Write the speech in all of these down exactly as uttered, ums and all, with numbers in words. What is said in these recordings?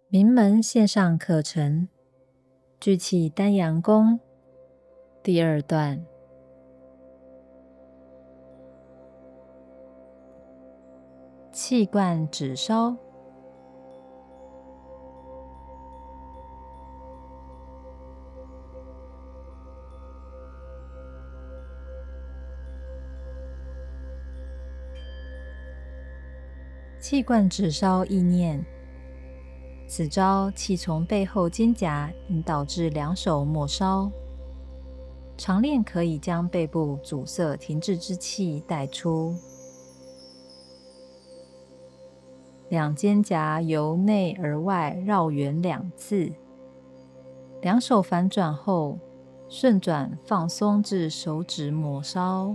名门线上课程聚气丹阳功第二段。气贯指烧。气贯指烧意念，此招气从背后肩胛引导至两手末梢，常练可以将背部阻塞停滞之气带出。两肩胛由内而外绕圆两次，两手反转后顺转放松至手指末梢。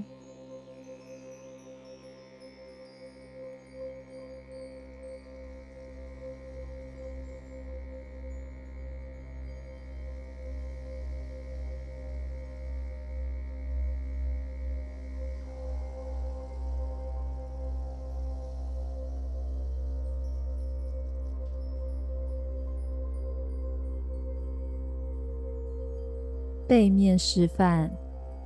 背面示范。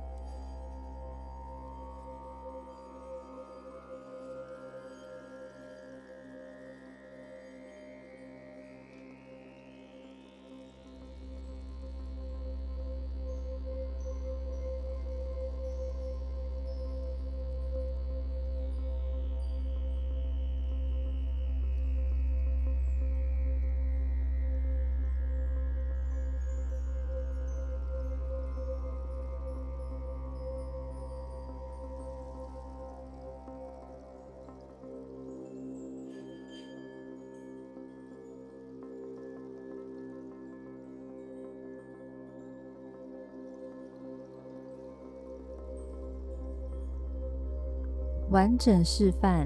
完整示范。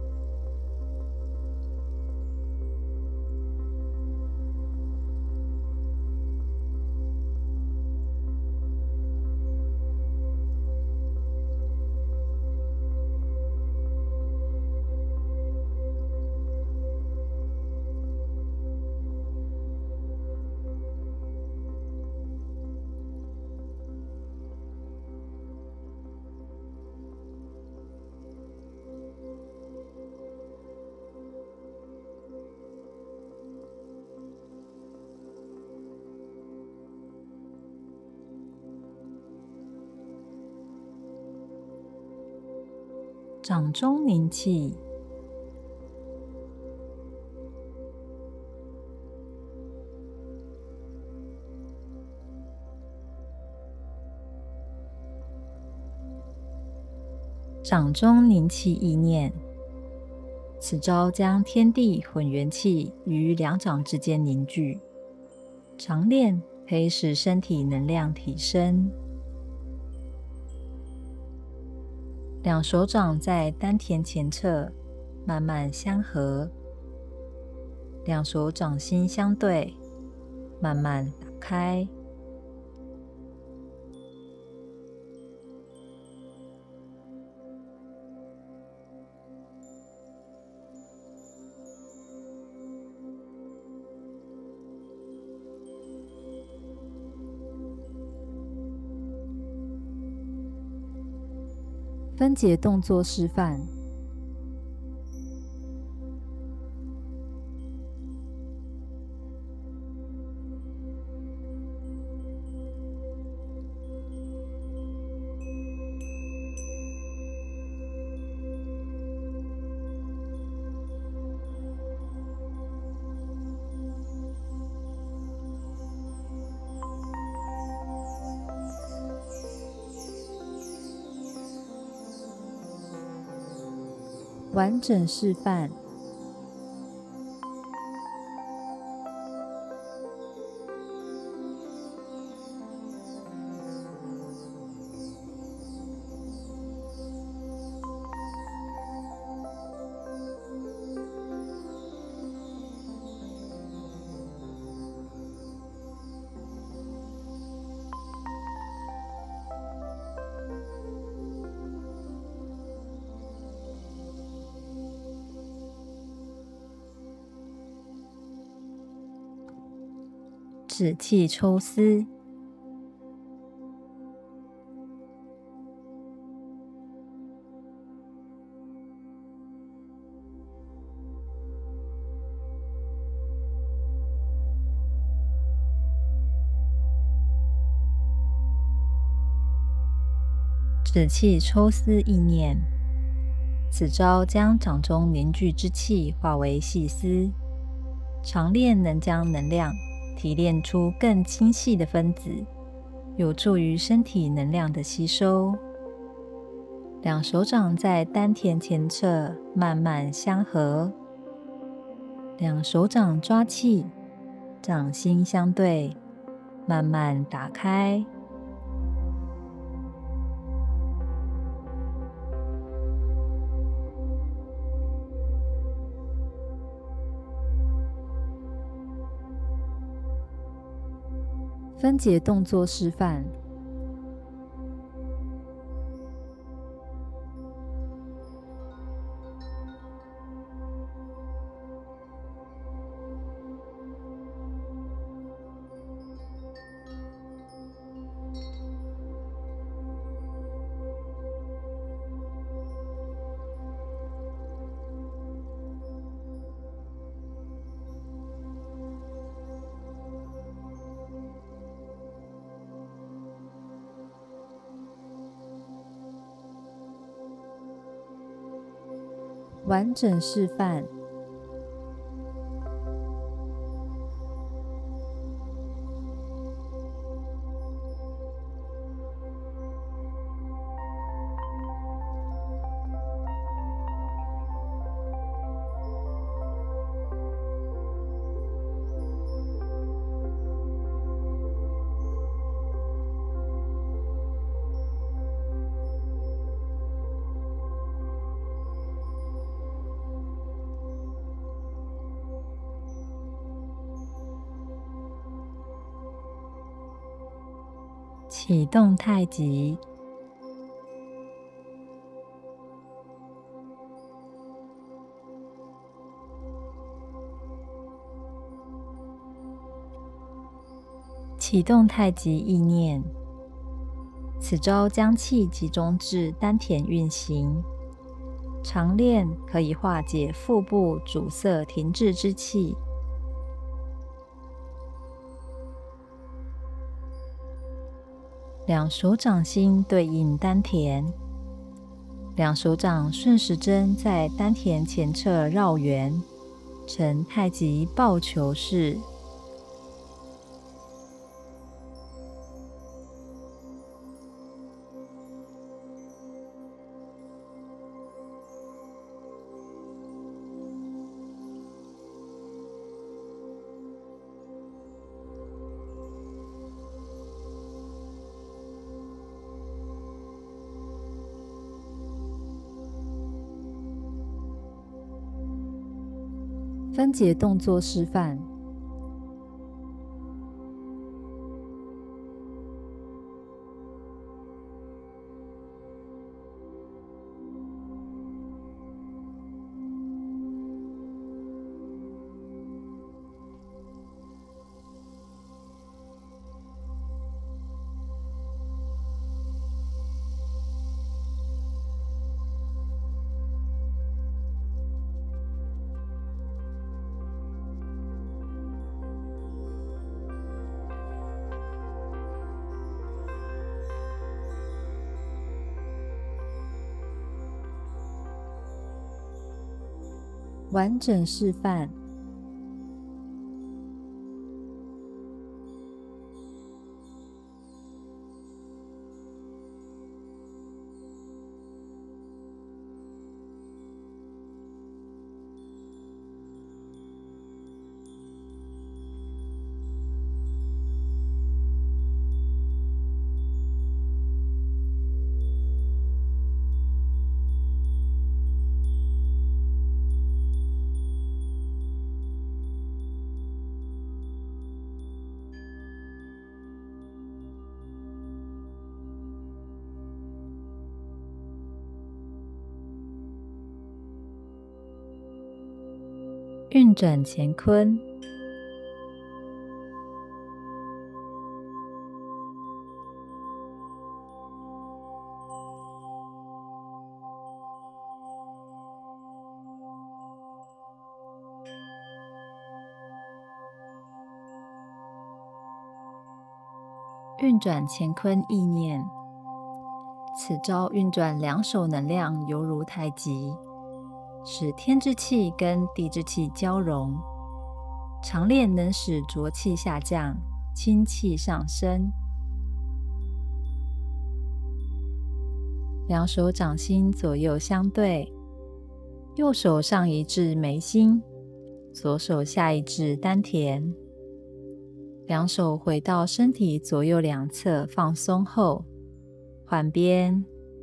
掌中凝气。掌中凝气意念，此招将天地混元气于两掌之间凝聚，常练可以使身体能量提升。两手掌在丹田前侧慢慢相合，两手掌心相对，慢慢打开。分解动作示范。完整示范。 止气抽丝。止气抽丝意念，此招将掌中凝聚之气化为细丝，常练能将能量提炼出更精细的分子，有助于身体能量的吸收。两手掌在丹田前侧慢慢相合，两手掌抓气，掌心相对，慢慢打开。分解动作示范。完整示范。启动太极。启动太极意念，此招将气集中至丹田运行，常练可以化解腹部阻塞停滞之气。两手掌心对应丹田，两手掌顺时针在丹田前侧绕圆，呈太极抱球式。分解动作示范。完整示范。运转乾坤， 运转乾坤意念，此招运转两手能量犹如太极，使天之气跟地之气交融，常练能使浊气下降，清气上升。两手掌心左右相对，右手上移至眉心，左手下移至丹田。两手回到身体左右两侧放松后，换边。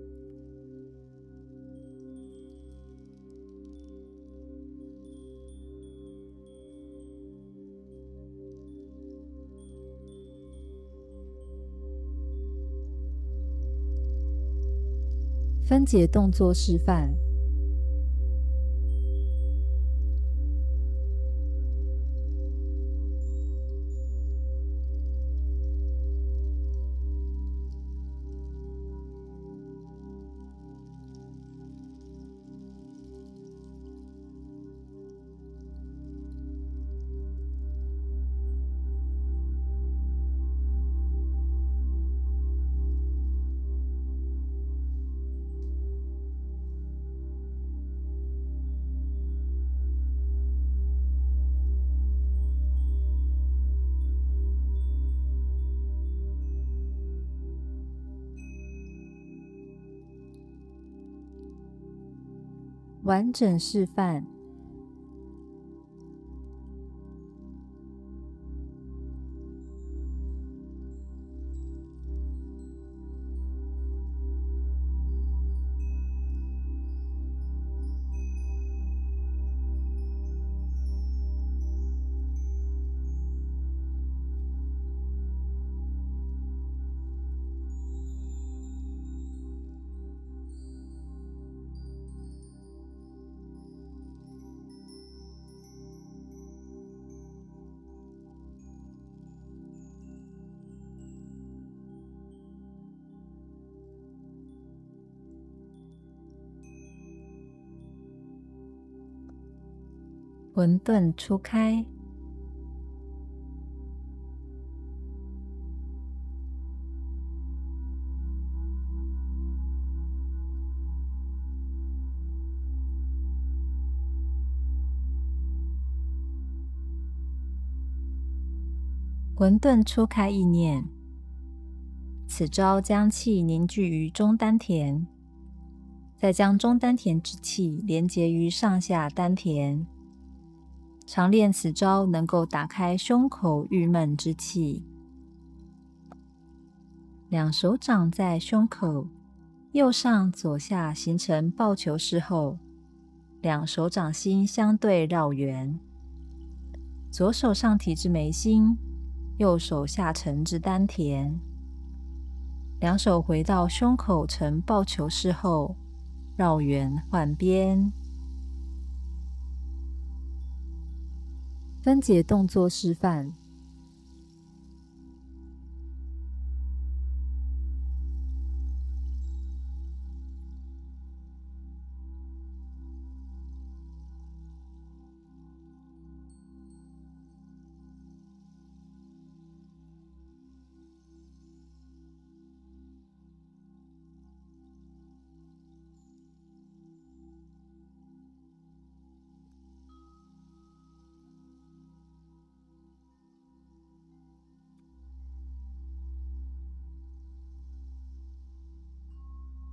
分解动作示范。完整示范。混沌初开，混沌初开意念。此招将气凝聚于中丹田，再将中丹田之气连结于上下丹田。常练此招能够打开胸口郁闷之气。两手掌在胸口右上左下形成抱球式后，两手掌心相对绕圆，左手上提至眉心，右手下沉至丹田。两手回到胸口呈抱球式后，绕圆换边。分解动作示范。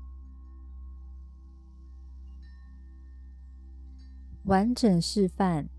完整示范。